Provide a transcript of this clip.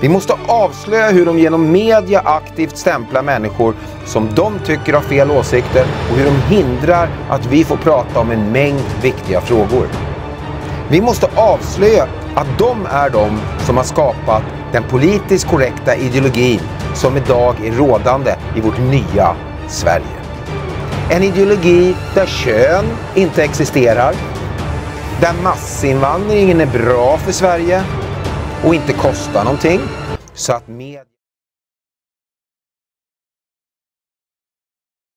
Vi måste avslöja hur de genom media aktivt stämplar människor som de tycker har fel åsikter och hur de hindrar att vi får prata om en mängd viktiga frågor. Vi måste avslöja att de är de som har skapat den politiskt korrekta ideologin som idag är rådande i vårt nya Sverige. En ideologi där kön inte existerar, där massinvandringen är bra för Sverige och inte kostar någonting, så att media